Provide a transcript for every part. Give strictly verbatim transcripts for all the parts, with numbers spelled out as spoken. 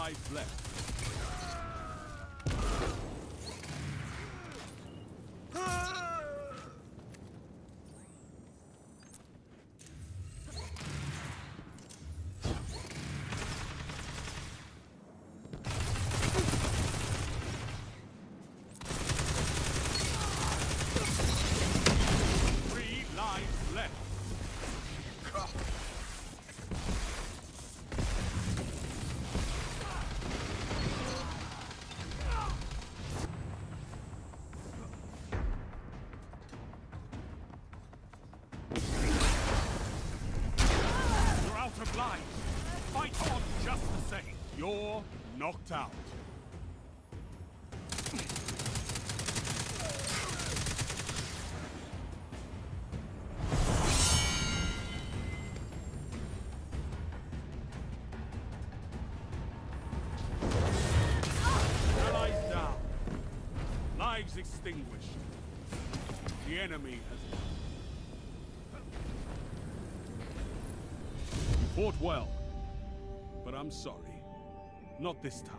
lives left. Three lives left. You're out of lives. Fight on just the same. You're knocked out. Allies down. Lives extinguished. The enemy has won. You fought well, but I'm sorry. Not this time.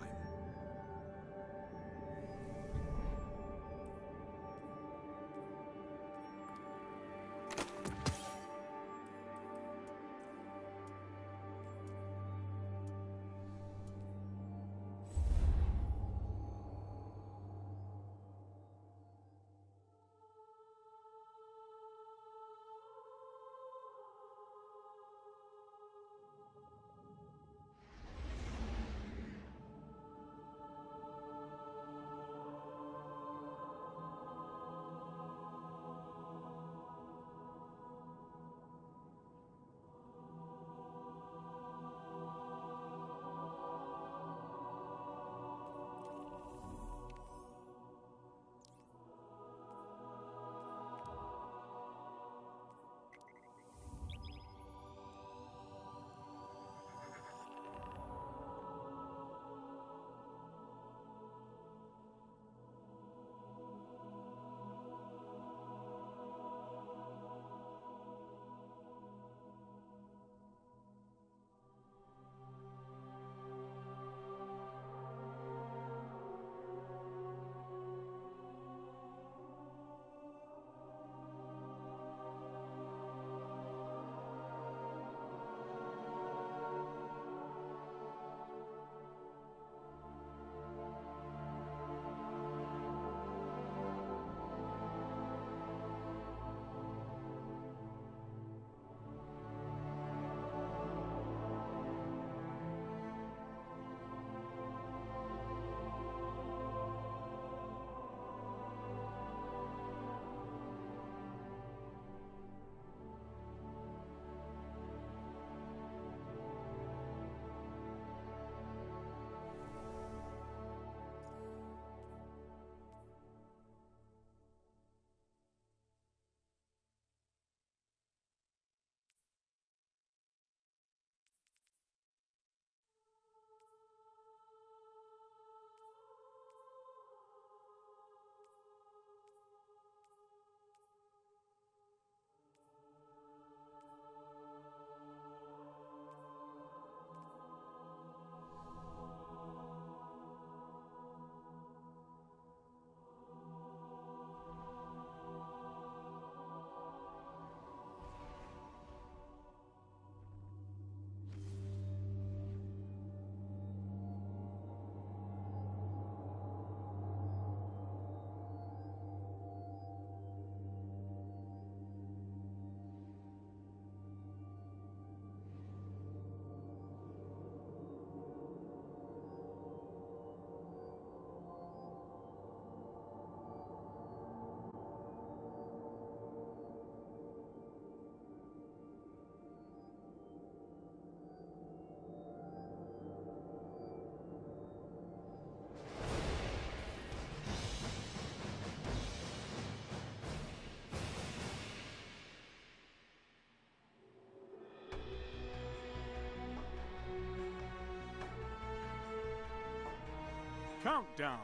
Countdown.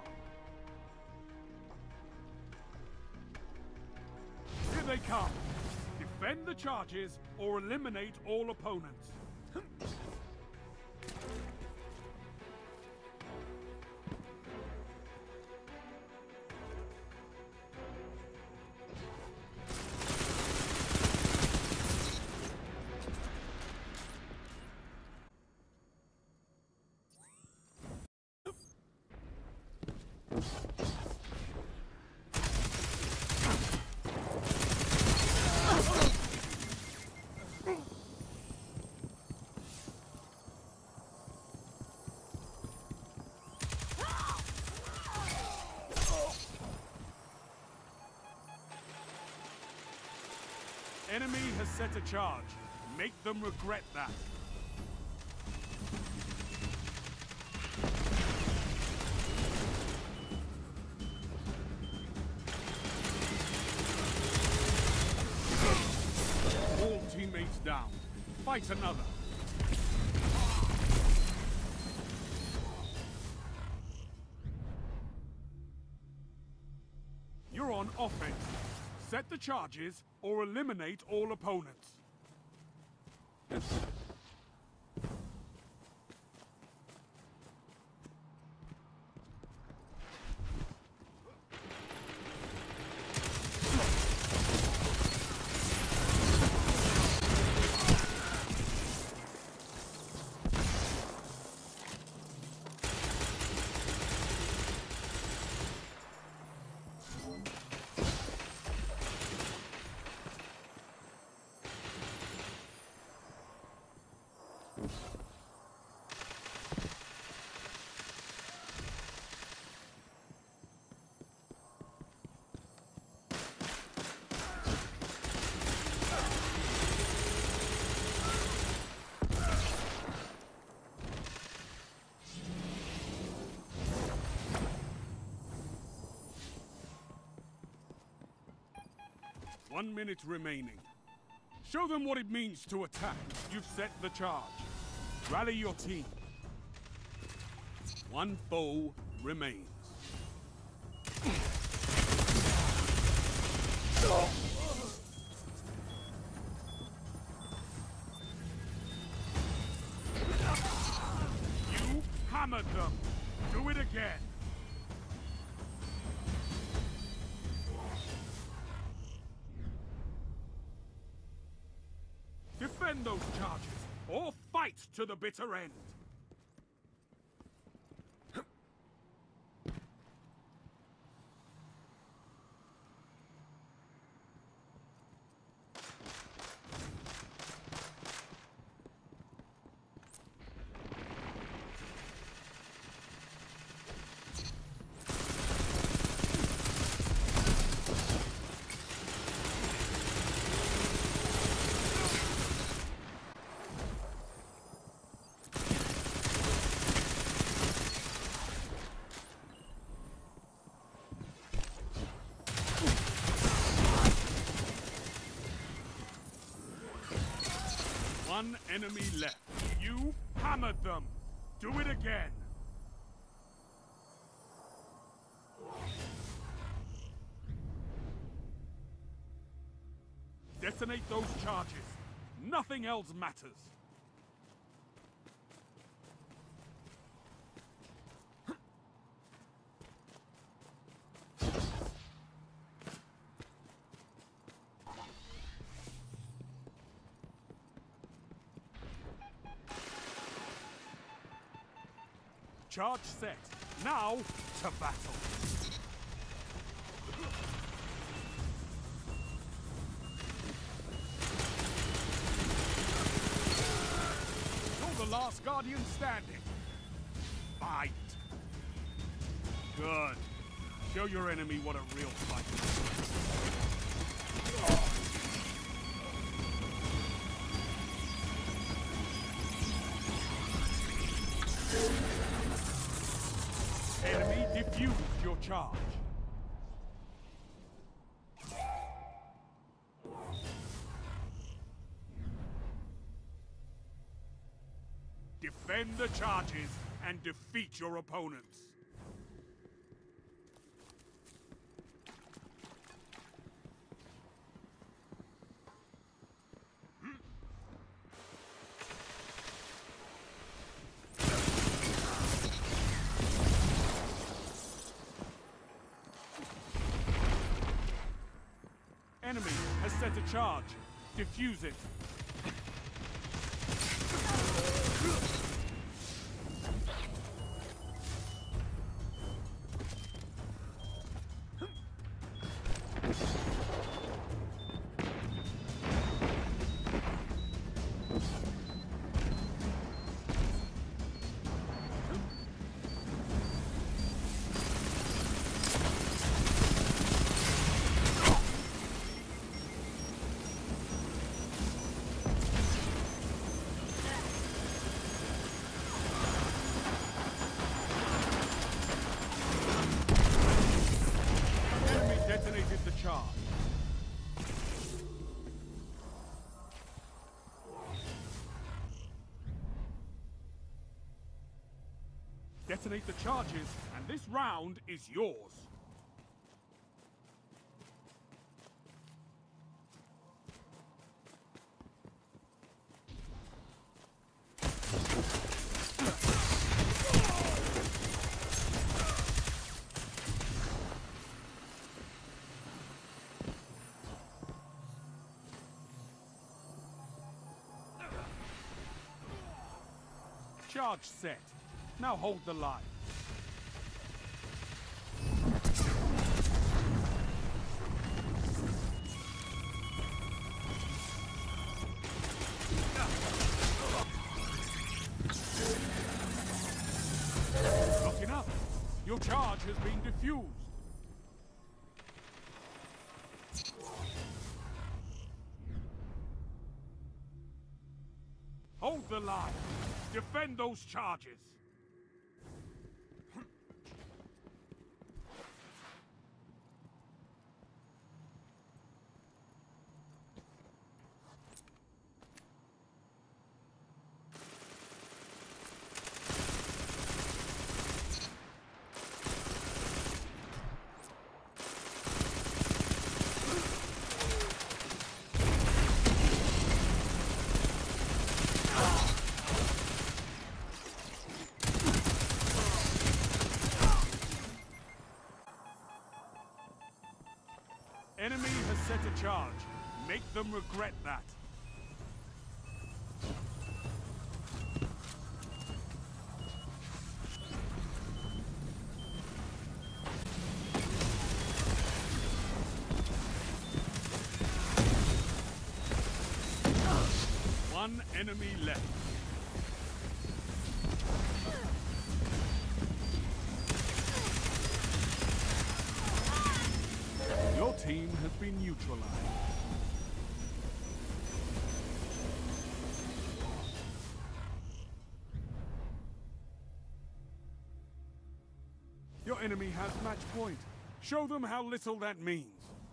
Here they come. Defend the charges or eliminate all opponents. Enemy has set a charge. Make them regret that. All teammates down. Fight another. You're on offense. Set the charges or eliminate all opponents. One minute remaining. Show them what it means to attack. You've set the charge. Rally your team. One foe remains. You hammered them. Do it again. Defend those charges, or fight to the bitter end! One enemy left. You hammered them. Do it again. Detonate those charges. Nothing else matters. Charge set. Now, to battle. You're the last Guardian standing. Fight. Good. Show your enemy what a real fighter is. Enemy defused your charge. Defend the charges and defeat your opponents. Enemy has set a charge. Defuse it. Detonated the charge. Detonate the charges, and this round is yours. Charge set. Now hold the line. Not enough. Your charge has been defused. Hold the line. Defend those charges. Enemy has set a charge. Make them regret that. One enemy left. Your team has been neutralized. Your enemy has match point. Show them how little that means.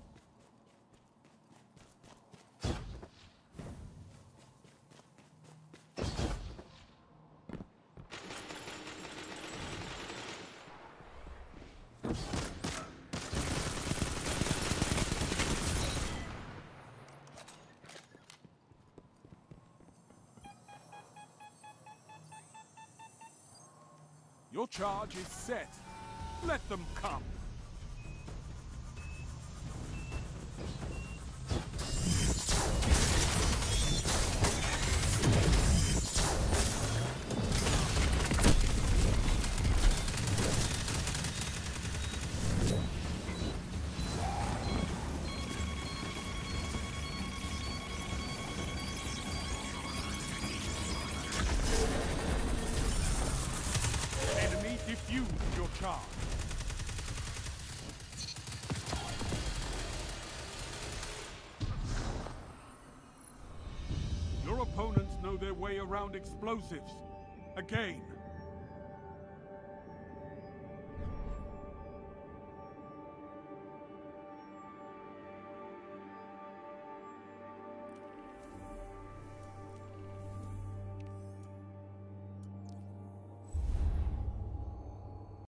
Your charge is set. Let them come. Defuse your charge. Your opponents know their way around explosives. Again,